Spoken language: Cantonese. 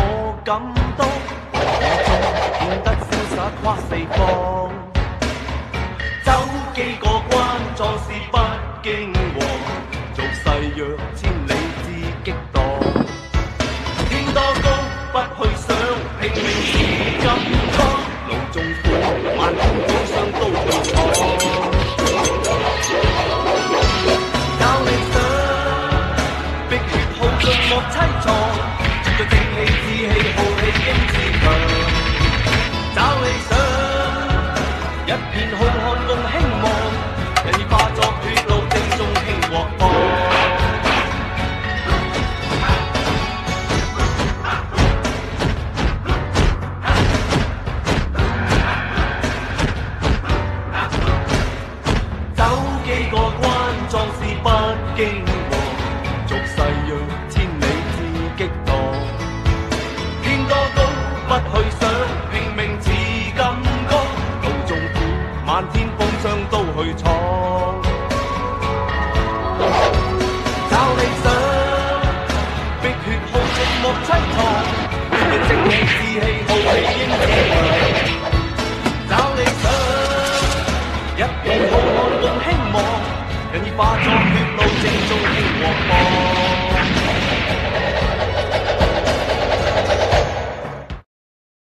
我感到，变得潇洒跨四方。走几个关，壮士不惊惶，俗世若千里之激荡。天多高不去想，拼命是金刚，路纵苦，萬般苦傷都去闖。有理想，碧血耗盡莫凄怆，絕對正氣志氣豪氣英志。